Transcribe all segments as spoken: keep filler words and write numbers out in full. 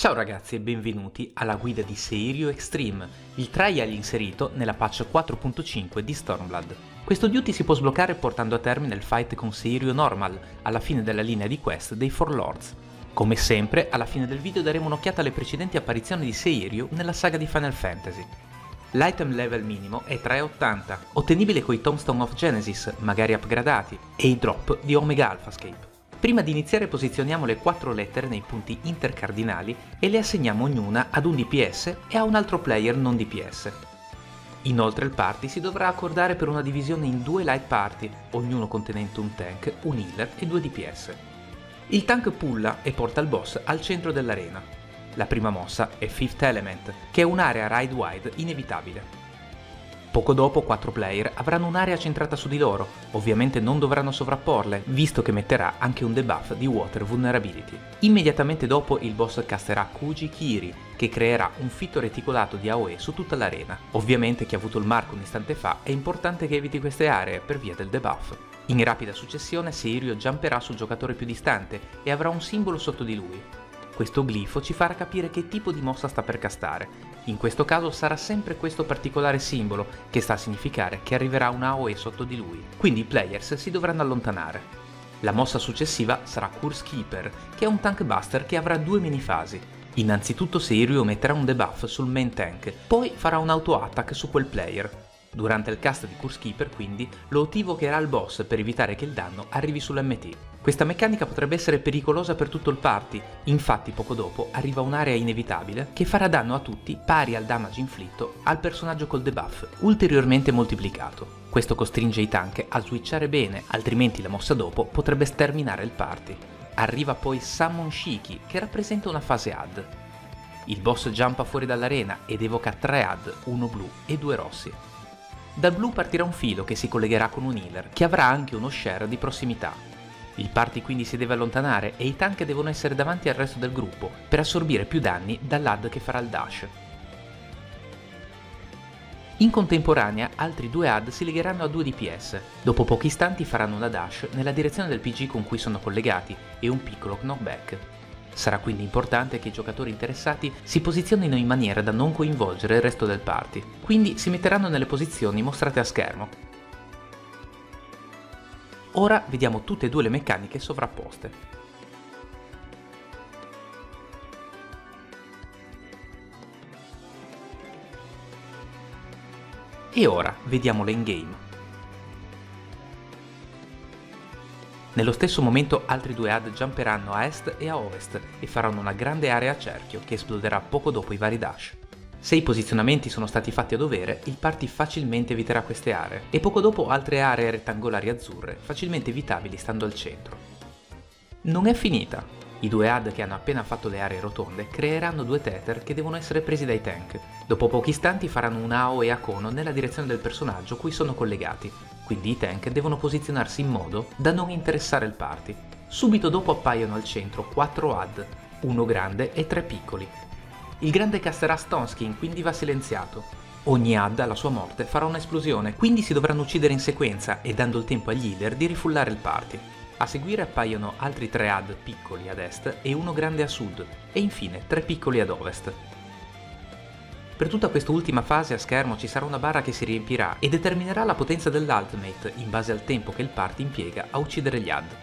Ciao ragazzi e benvenuti alla guida di Seirio Extreme, il trial inserito nella patch quattro punto cinque di Stormblood. Questo duty si può sbloccare portando a termine il fight con Seirio Normal, alla fine della linea di quest dei Four Lords. Come sempre, alla fine del video daremo un'occhiata alle precedenti apparizioni di Seirio nella saga di Final Fantasy. L'item level minimo è trecentottanta, ottenibile coi Tombstone of Genesis, magari upgradati, e i drop di Omega Alphascape. Prima di iniziare posizioniamo le quattro lettere nei punti intercardinali e le assegniamo ognuna ad un D P S e a un altro player non D P S. Inoltre il party si dovrà accordare per una divisione in due light party, ognuno contenente un tank, un healer e due D P S. Il tank pulla e porta il boss al centro dell'arena. La prima mossa è Fifth Element, che è un'area ride wide inevitabile. Poco dopo quattro player avranno un'area centrata su di loro, ovviamente non dovranno sovrapporle, visto che metterà anche un debuff di Water Vulnerability. Immediatamente dopo il boss casterà Kuji Kiri, che creerà un fitto reticolato di A O E su tutta l'arena. Ovviamente chi ha avuto il marco un istante fa è importante che eviti queste aree per via del debuff. In rapida successione Seirio jumperà sul giocatore più distante e avrà un simbolo sotto di lui. Questo glifo ci farà capire che tipo di mossa sta per castare. In questo caso sarà sempre questo particolare simbolo, che sta a significare che arriverà una A O E sotto di lui, quindi i players si dovranno allontanare. La mossa successiva sarà Curse Keeper, che è un tank buster che avrà due minifasi. Innanzitutto Seirio metterà un debuff sul main tank, poi farà un auto-attack su quel player. Durante il cast di Curse Keeper, quindi, lo evocherà il boss per evitare che il danno arrivi sull'M T. Questa meccanica potrebbe essere pericolosa per tutto il party, infatti poco dopo arriva un'area inevitabile che farà danno a tutti pari al damage inflitto al personaggio col debuff, ulteriormente moltiplicato. Questo costringe i tank a switchare bene, altrimenti la mossa dopo potrebbe sterminare il party. Arriva poi Summon Shiki, che rappresenta una fase add. Il boss jumpa fuori dall'arena ed evoca tre add, uno blu e due rossi. Dal blu partirà un filo che si collegherà con un healer, che avrà anche uno share di prossimità. Il party quindi si deve allontanare e i tank devono essere davanti al resto del gruppo per assorbire più danni dall'A D che farà il dash. In contemporanea altri due A D si legheranno a due D P S, dopo pochi istanti faranno una dash nella direzione del P G con cui sono collegati e un piccolo knockback. Sarà quindi importante che i giocatori interessati si posizionino in maniera da non coinvolgere il resto del party, quindi si metteranno nelle posizioni mostrate a schermo. Ora vediamo tutte e due le meccaniche sovrapposte. E ora vediamo l'endgame. Nello stesso momento altri due A D jumperanno a est e a ovest e faranno una grande area a cerchio che esploderà poco dopo i vari dash. Se i posizionamenti sono stati fatti a dovere, il party facilmente eviterà queste aree, e poco dopo altre aree rettangolari azzurre, facilmente evitabili stando al centro. Non è finita! I due A D che hanno appena fatto le aree rotonde creeranno due tether che devono essere presi dai tank. Dopo pochi istanti faranno un A O E a cono nella direzione del personaggio cui sono collegati, quindi i tank devono posizionarsi in modo da non interessare il party. Subito dopo appaiono al centro quattro A D, uno grande e tre piccoli. Il grande casterà Stonskin, quindi va silenziato. Ogni A D alla sua morte farà un'esplosione, quindi si dovranno uccidere in sequenza e dando il tempo agli healer di rifullare il party. A seguire appaiono altri tre A D piccoli ad est e uno grande a sud, e infine tre piccoli ad ovest. Per tutta quest'ultima fase a schermo ci sarà una barra che si riempirà e determinerà la potenza dell'ultimate in base al tempo che il party impiega a uccidere gli A D.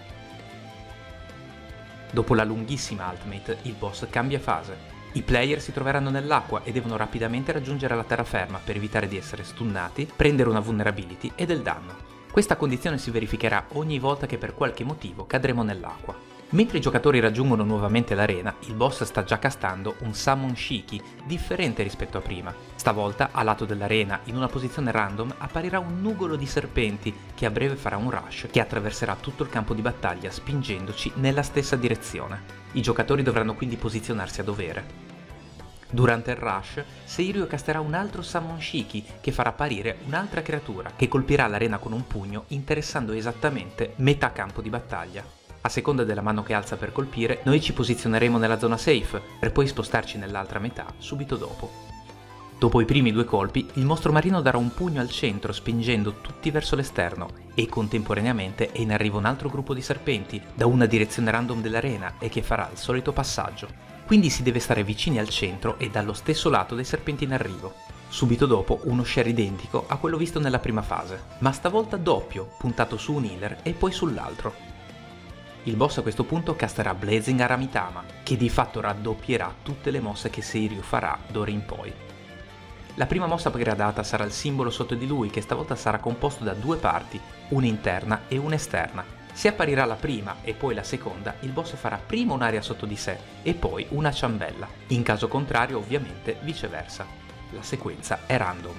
Dopo la lunghissima ultimate, il boss cambia fase. I player si troveranno nell'acqua e devono rapidamente raggiungere la terraferma per evitare di essere stunnati, prendere una vulnerability e del danno. Questa condizione si verificherà ogni volta che per qualche motivo cadremo nell'acqua. Mentre i giocatori raggiungono nuovamente l'arena, il boss sta già castando un Summon Shiki differente rispetto a prima. Stavolta, a lato dell'arena, in una posizione random, apparirà un nugolo di serpenti che a breve farà un rush che attraverserà tutto il campo di battaglia spingendoci nella stessa direzione. I giocatori dovranno quindi posizionarsi a dovere. Durante il rush, Seirio casterà un altro Summon Shiki che farà apparire un'altra creatura che colpirà l'arena con un pugno interessando esattamente metà campo di battaglia. A seconda della mano che alza per colpire, noi ci posizioneremo nella zona safe, per poi spostarci nell'altra metà subito dopo. Dopo i primi due colpi, il mostro marino darà un pugno al centro spingendo tutti verso l'esterno, e contemporaneamente è in arrivo un altro gruppo di serpenti, da una direzione random dell'arena e che farà il solito passaggio. quindi si deve stare vicini al centro e dallo stesso lato dei serpenti in arrivo. Subito dopo uno share identico a quello visto nella prima fase, ma stavolta doppio, puntato su un healer e poi sull'altro. Il boss a questo punto casterà Blazing Aramitama, che di fatto raddoppierà tutte le mosse che Seiryu farà d'ora in poi. La prima mossa upgradata sarà il simbolo sotto di lui, che stavolta sarà composto da due parti, una interna e una esterna. Se apparirà la prima e poi la seconda, il boss farà prima un'area sotto di sé e poi una ciambella. In caso contrario, ovviamente, viceversa. La sequenza è random.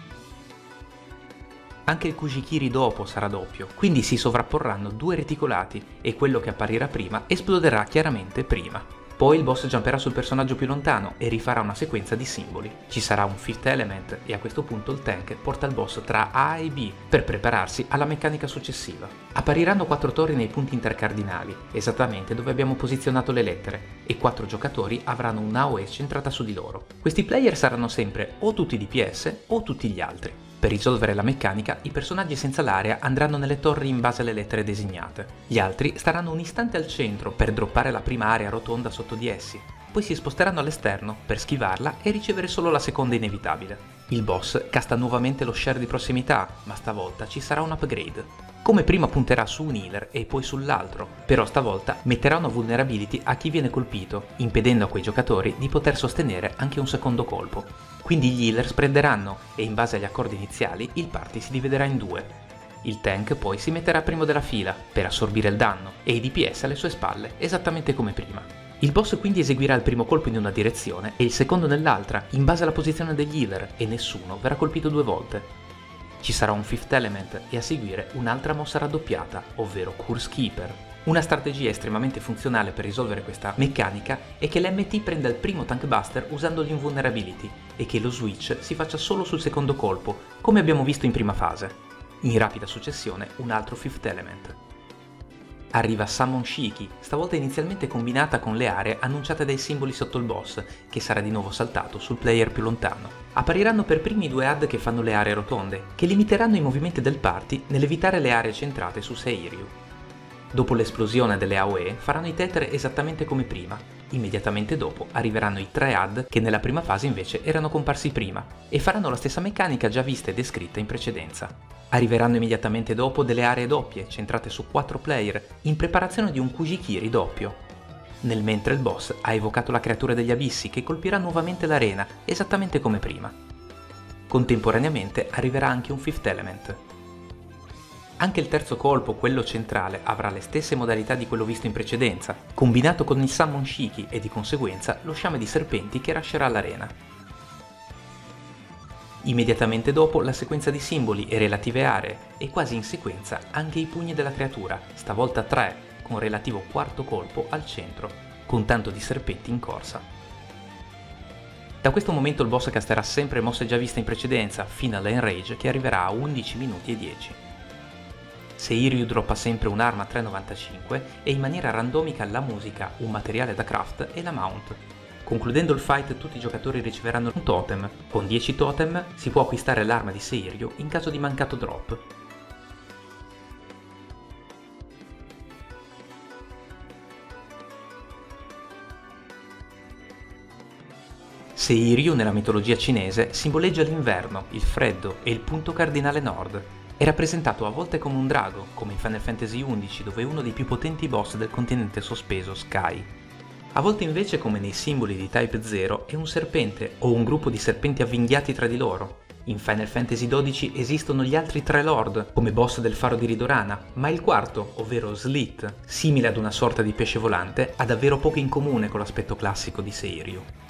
Anche il Kujikiri dopo sarà doppio, quindi si sovrapporranno due reticolati e quello che apparirà prima esploderà chiaramente prima. Poi il boss jumperà sul personaggio più lontano e rifarà una sequenza di simboli. Ci sarà un Fifth Element e a questo punto il tank porta il boss tra A e B per prepararsi alla meccanica successiva. Appariranno quattro torri nei punti intercardinali, esattamente dove abbiamo posizionato le lettere, e quattro giocatori avranno una A O E centrata su di loro. Questi player saranno sempre o tutti D P S o tutti gli altri. Per risolvere la meccanica, i personaggi senza l'area andranno nelle torri in base alle lettere designate. Gli altri staranno un istante al centro per droppare la prima area rotonda sotto di essi, poi si sposteranno all'esterno per schivarla e ricevere solo la seconda inevitabile. Il boss casta nuovamente lo share di prossimità, ma stavolta ci sarà un upgrade. Come prima punterà su un healer e poi sull'altro, però stavolta metterà una vulnerability a chi viene colpito, impedendo a quei giocatori di poter sostenere anche un secondo colpo. Quindi gli healer spreaderanno e in base agli accordi iniziali il party si dividerà in due. Il tank poi si metterà primo della fila per assorbire il danno e i D P S alle sue spalle, esattamente come prima. Il boss quindi eseguirà il primo colpo in una direzione e il secondo nell'altra, in base alla posizione degli healer, e nessuno verrà colpito due volte. Ci sarà un Fifth Element e a seguire un'altra mossa raddoppiata, ovvero Curse Keeper. Una strategia estremamente funzionale per risolvere questa meccanica è che l'M T prenda il primo Tank Buster usando l'invulnerability e che lo switch si faccia solo sul secondo colpo, come abbiamo visto in prima fase. In rapida successione un altro Fifth Element. Arriva Summon Shiki, stavolta inizialmente combinata con le aree annunciate dai simboli sotto il boss, che sarà di nuovo saltato sul player più lontano. Appariranno per primi i due A D che fanno le aree rotonde, che limiteranno i movimenti del party nell'evitare le aree centrate su Seiryu. Dopo l'esplosione delle A O E faranno i tetere esattamente come prima. Immediatamente dopo arriveranno i tre A D che nella prima fase invece erano comparsi prima e faranno la stessa meccanica già vista e descritta in precedenza. Arriveranno immediatamente dopo delle aree doppie centrate su quattro player in preparazione di un Kujikiri doppio. Nel mentre il boss ha evocato la creatura degli abissi che colpirà nuovamente l'arena esattamente come prima. Contemporaneamente arriverà anche un Fifth Element. Anche il terzo colpo, quello centrale, avrà le stesse modalità di quello visto in precedenza, combinato con il Summon Shiki e di conseguenza lo sciame di serpenti che rascerà l'arena. Immediatamente dopo la sequenza di simboli e relative aree, e quasi in sequenza anche i pugni della creatura, stavolta tre, con relativo quarto colpo al centro, con tanto di serpenti in corsa. Da questo momento il boss casterà sempre mosse già viste in precedenza, fino all'Enrage che arriverà a undici minuti e dieci. Seiryu droppa sempre un'arma tre novantacinque e in maniera randomica la musica, un materiale da craft e la mount. Concludendo il fight tutti i giocatori riceveranno un totem. Con dieci totem si può acquistare l'arma di Seiryu in caso di mancato drop. Seiryu nella mitologia cinese simboleggia l'inverno, il freddo e il punto cardinale nord. È rappresentato a volte come un drago, come in Final Fantasy undici dove è uno dei più potenti boss del continente sospeso, Sky. A volte invece, come nei simboli di Type zero, è un serpente o un gruppo di serpenti avvinghiati tra di loro. In Final Fantasy dodici esistono gli altri tre Lord, come boss del faro di Ridorana, ma il quarto, ovvero Slit, simile ad una sorta di pesce volante, ha davvero poco in comune con l'aspetto classico di Seiryu.